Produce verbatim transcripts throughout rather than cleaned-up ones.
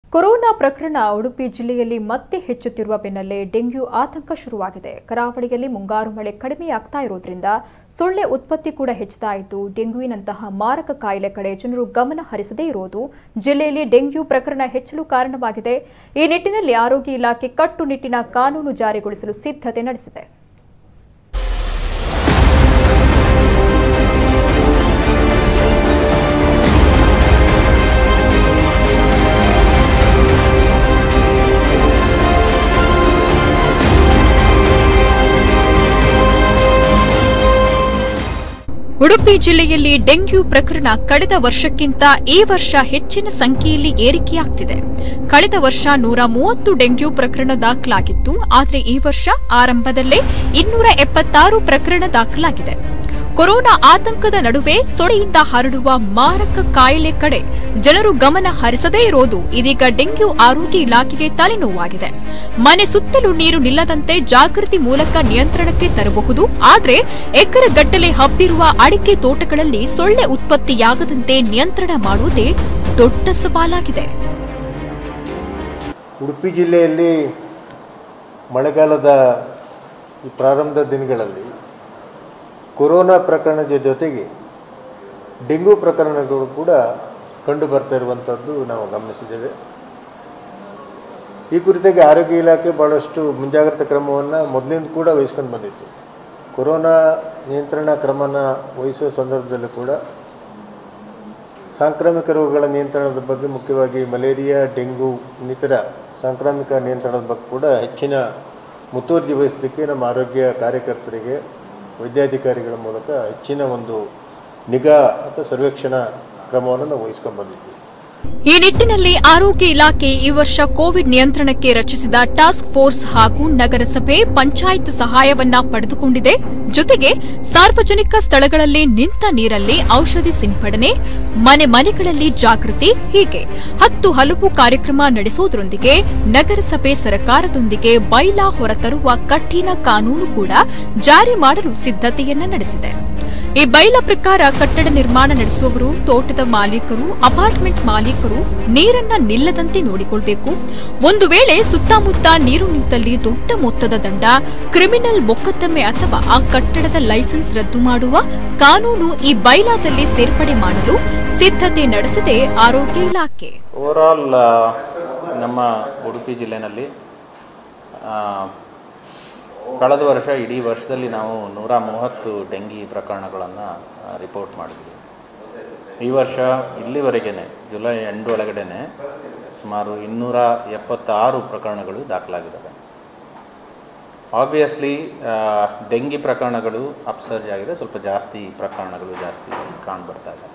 Corona ಪ್ರಕರಣ ಉಡುಪಿ ಜಿಲ್ಲೆಯಲ್ಲಿ ಮತ್ತೆ ಹೆಚ್ಚುತ್ತಿರುವ ಬೆನ್ನಲ್ಲೇ ಡೆಂಗ್ಯೂ ಆತಂಕ ಶುರುವಾಗಿದೆ. ಕರಾವಳಿಯಲ್ಲಿ ಮುಂಗಾರು ಮಳೆ ಕಡಿಮೆಯಾಗ್ತಾ ಇರೋದ್ರಿಂದ ಸೊಳ್ಳೆ ಉತ್ಪತ್ತಿ ಕೂಡ ಹೆಚ್ಚುತ್ತಾ ಇದ್ದು ಡೆಂಗ್ಯೂನಂತಹ ಮಾರಕ ಕಾಯಿಲೆ ಕಡೆ ಜನರು ಗಮನ ಹರಿಸದೇ ಇರೋದು ಜಿಲ್ಲೆಯಲ್ಲಿ ಡೆಂಗ್ಯೂ ಪ್ರಕರಣ ಹೆಚ್ಚಲು ಕಾರಣವಾಗಿದೆ. ಈ ನಿಟ್ಟಿನಲ್ಲಿ ಆರೋಗ್ಯ ಇಲಾಖೆ ಕಟ್ಟುನಿಟ್ಟಿನ ಕಾನೂನು ಜಾರಿಗೊಳಿಸಲು ಸಿದ್ಧತೆ ನಡೆಸಿದೆ. ಉಡುಪಿ ಜಿಲ್ಲೆಯಲ್ಲಿ ಡೆಂಗ್ಯೂ ಪ್ರಕರಣ ಕಳೆದ ವರ್ಷಕ್ಕಿಂತ ಈ ವರ್ಷ ಹೆಚ್ಚಿನ ಸಂಖ್ಯೆಯಲ್ಲಿ ಏರಿಕೆಯಾಗುತ್ತಿದೆ. ಕಳೆದ ವರ್ಷ ನೂರ ಮೂವತ್ತು ಡೆಂಗ್ಯೂ ಪ್ರಕರಣ ದಾಖಲಾಗಿತ್ತು. ಆದರೆ ಈ ವರ್ಷ ಆರಂಭದಲ್ಲೇ ಇನ್ನೂರ ಎಪ್ಪತ್ತಾರು ಪ್ರಕರಣ ದಾಖಲಾಗಿದೆ. ಕೊರೋನಾ ಆತಂಕದ ನಡುವೆ ಸೊಳ್ಳೆಯಿಂದ ಹರಡುವ ಮಾರಕ ಕಾಯಿಲೆ ಕಡೆ ಜನರು ಗಮನ ಹರಿಸದೇ ಇರೋದು ಇದೀಗ ಡೆಂಗ್ಯೂ ಆರೋಗ್ಯ ಇಲಾಖೆಗೆ ತಲೆನೋವಾಗಿದೆ. ಮನೆ ಸುತ್ತಲೂ ನೀರು ನಿಲ್ಲದಂತೆ ಜಾಗೃತಿ ಮೂಲಕ ನಿಯಂತ್ರಣಕ್ಕೆ ತರಬಹುದು. ಆದರೆ ಎಕರೆಗಟ್ಟಲೆ ಹಬ್ಬಿರುವ ಅಡಿಕೆ ತೋಟಗಳಲ್ಲಿ ಸೊಳ್ಳೆ ಉತ್ಪತ್ತಿಯಾಗದಂತೆ ನಿಯಂತ್ರಣ ಮಾಡುವುದೇ ದೊಡ್ಡ ಸವಾಲಾಗಿದೆ. ಉಡುಪಿ ಜಿಲ್ಲೆಯಲ್ಲಿ ಮಳೆಗಾಲದ ಪ್ರಾರಂಭದ ದಿನಗಳಲ್ಲಿ ಕೊರೋನಾ ಪ್ರಕರಣದ ಜೊತೆಗೆ ಡೆಂಗ್ಯೂ ಪ್ರಕರಣಗಳು ಕೂಡ ಕಂಡು ಬರ್ತಾ ಇರುವಂಥದ್ದು ನಾವು ಗಮನಿಸಿದ್ದೇವೆ. ಈ ಕುರಿತಾಗಿ ಆರೋಗ್ಯ ಇಲಾಖೆ ಭಾಳಷ್ಟು ಮುಂಜಾಗ್ರತಾ ಕ್ರಮವನ್ನು ಮೊದಲಿಂದ ಕೂಡ ವಹಿಸ್ಕೊಂಡು ಬಂದಿತ್ತು. ಕೊರೋನಾ ನಿಯಂತ್ರಣ ಕ್ರಮನ ವಹಿಸುವ ಸಂದರ್ಭದಲ್ಲೂ ಕೂಡ ಸಾಂಕ್ರಾಮಿಕ ರೋಗಗಳ ನಿಯಂತ್ರಣದ ಬಗ್ಗೆ, ಮುಖ್ಯವಾಗಿ ಮಲೇರಿಯಾ, ಡೆಂಗ್ಯೂ ಇನ್ನಿತರ ಸಾಂಕ್ರಾಮಿಕ ನಿಯಂತ್ರಣದ ಬಗ್ಗೆ ಕೂಡ ಹೆಚ್ಚಿನ ಮುತುವರ್ಜಿ ವಹಿಸಲಿಕ್ಕೆ ನಮ್ಮ ಆರೋಗ್ಯ ಕಾರ್ಯಕರ್ತರಿಗೆ ವೈದ್ಯಾಧಿಕಾರಿಗಳ ಮೂಲಕ ಹೆಚ್ಚಿನ ಒಂದು ನಿಗಾ ಅಥವಾ ಸರ್ವೇಕ್ಷಣಾ ಕ್ರಮವನ್ನು ನಾವು ವಹಿಸ್ಕೊಂಡು ಬಂದಿದ್ದೀವಿ. ಈ ನಿಟ್ಟಿನಲ್ಲಿ ಆರೋಗ್ಯ ಇಲಾಖೆ ಈ ವರ್ಷ ಕೋವಿಡ್ ನಿಯಂತ್ರಣಕ್ಕೆ ರಚಿಸಿದ ಟಾಸ್ಕ್ ಫೋರ್ಸ್ ಹಾಗೂ ನಗರಸಭೆ, ಪಂಚಾಯತ್ ಸಹಾಯವನ್ನ ಪಡೆದುಕೊಂಡಿದೆ. ಜೊತೆಗೆ ಸಾರ್ವಜನಿಕ ಸ್ಥಳಗಳಲ್ಲಿ ನಿಂತ ನೀರಲ್ಲಿ ಔಷಧಿ ಸಿಂಪಡಣೆ, ಮನೆ ಮನೆಗಳಲ್ಲಿ ಜಾಗೃತಿ ಹೀಗೆ ಹತ್ತು ಹಲವು ಕಾರ್ಯಕ್ರಮ ನಡೆಸುವುದರೊಂದಿಗೆ ನಗರಸಭೆ ಸರ್ಕಾರದೊಂದಿಗೆ ಬೈಲಾ ಹೊರತರುವ ಕಠಿಣ ಕಾನೂನು ಕೂಡ ಜಾರಿ ಮಾಡಲು ಸಿದ್ಧತೆಯನ್ನ ನಡೆಸಿದೆ. ಈ ಬೈಲಾ ಪ್ರಕಾರ ಕಟ್ಟಡ ನಿರ್ಮಾಣ ನಡೆಸುವವರು, ತೋಟದ ಮಾಲೀಕರು, ಅಪಾರ್ಟ್ಮೆಂಟ್ ಮಾಲೀಕರು ನೀರನ್ನ ನಿಲ್ಲದಂತೆ ನೋಡಿಕೊಳ್ಳಬೇಕು. ಒಂದು ವೇಳೆ ಸುತ್ತಮುತ್ತ ನೀರು ನಿಂತಲ್ಲಿ ದೊಡ್ಡ ಮೊತ್ತದ ದಂಡ, ಕ್ರಿಮಿನಲ್ ಮೊಕದ್ದಮೆ ಅಥವಾ ಆ ಕಟ್ಟಡದ ಲೈಸೆನ್ಸ್ ರದ್ದು ಮಾಡುವ ಕಾನೂನು ಈ ಬೈಲಾದಲ್ಲಿ ಸೇರ್ಪಡೆ ಮಾಡಲು ಸಿದ್ಧತೆ ನಡೆಸಿದೆ ಆರೋಗ್ಯ ಇಲಾಖೆ. ಓವರಾಲ್ ನಮ್ಮ ಉಡುಪಿ ಜಿಲ್ಲೆಯಲ್ಲಿ ಕಳೆದ ವರ್ಷ ಇಡೀ ವರ್ಷದಲ್ಲಿ ನಾವು ನೂರ ಮೂವತ್ತು ಡೆಂಗಿ ಪ್ರಕರಣಗಳನ್ನು ರಿಪೋರ್ಟ್ ಮಾಡಿದ್ವಿ. ಈ ವರ್ಷ ಇಲ್ಲಿವರೆಗೆ ಜುಲೈ ಎಂಡ್ ಒಳಗಡೆ ಸುಮಾರು ಇನ್ನೂರ ಎಪ್ಪತ್ತಾರು ಪ್ರಕರಣಗಳು ದಾಖಲಾಗಿದ್ದಾವೆ. ಆಬ್ವಿಯಸ್ಲಿ ಡೆಂಗಿ ಪ್ರಕರಣಗಳು ಅಪ್ಸರ್ಜ್ ಆಗಿದೆ, ಸ್ವಲ್ಪ ಜಾಸ್ತಿ ಪ್ರಕರಣಗಳು ಜಾಸ್ತಿ ಕಾಣ್ಬರ್ತಾ ಇದೆ.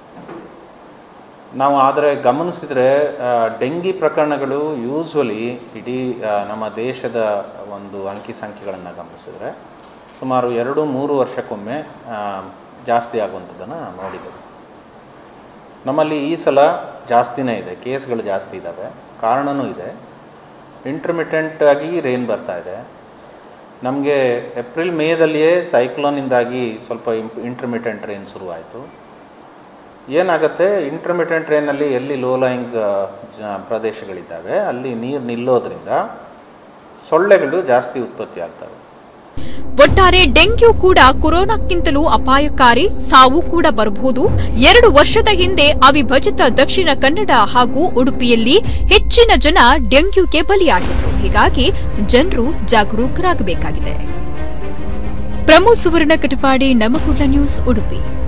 ನಾವು ಆದರೆ ಗಮನಿಸಿದರೆ ಡೆಂಗಿ ಪ್ರಕರಣಗಳು ಯೂಸ್ವಲಿ ಇಡೀ ನಮ್ಮ ದೇಶದ ಒಂದು ಅಂಕಿ ಸಂಖ್ಯೆಗಳನ್ನು ಗಮನಿಸಿದರೆ ಸುಮಾರು ಎರಡು ಮೂರು ವರ್ಷಕ್ಕೊಮ್ಮೆ ಜಾಸ್ತಿ ಆಗುವಂಥದ್ದನ್ನು ನೋಡಿದ್ದೇವೆ. ನಮ್ಮಲ್ಲಿ ಈ ಸಲ ಜಾಸ್ತಿನೇ ಇದೆ, ಕೇಸ್ಗಳು ಜಾಸ್ತಿ ಇದ್ದಾವೆ. ಕಾರಣವೂ ಇದೆ, ಇಂಟರ್ಮಿಟೆಂಟ್ ಆಗಿ ರೇನ್ ಬರ್ತಾ ಇದೆ. ನಮಗೆ ಏಪ್ರಿಲ್ ಮೇದಲ್ಲಿಯೇ ಸೈಕ್ಲೋನಿಂದಾಗಿ ಸ್ವಲ್ಪ ಇಂಟರ್ಮಿಟೆಂಟ್ ರೇನ್ ಶುರುವಾಯಿತು. ಏನಾಗುತ್ತೆ, ಇಂಟರ್ಮಿಟೆಂಟ್ ರೇನಲ್ಲಿ ಎಲ್ಲಿ ಲೋ ಲೈಯಿಂಗ್ ಪ್ರದೇಶಗಳಿದ್ದಾವೆ ಅಲ್ಲಿ ನೀರು ನಿಲ್ಲೋದ್ರಿಂದ ಸೊಳ್ಳೆಗಳು ಜಾಸ್ತಿ ಉತ್ಪತ್ತಿ ಆಗ್ತವೆ. ಒಟ್ಟಾರೆ ಡೆಂಗ್ಯೂ ಕೂಡ ಕೊರೋನಾಕ್ಕಿಂತಲೂ ಅಪಾಯಕಾರಿ, ಸಾವು ಕೂಡ ಬರಬಹುದು. ಎರಡು ವರ್ಷದ ಹಿಂದೆ ಅವಿಭಜಿತ ದಕ್ಷಿಣ ಕನ್ನಡ ಹಾಗೂ ಉಡುಪಿಯಲ್ಲಿ ಹೆಚ್ಚಿನ ಜನ ಡೆಂಗ್ಯೂಗೆ ಬಲಿಯಾಗಿದ್ರು. ಹೀಗಾಗಿ ಜನರು ಜಾಗರೂಕರಾಗಬೇಕಾಗಿದೆ. ಪ್ರಮೋದ್ ಸುವರ್ಣ ಕಟಪಾಡಿ, ನಮಕುಂಡ ನ್ಯೂಸ್, ಉಡುಪಿ.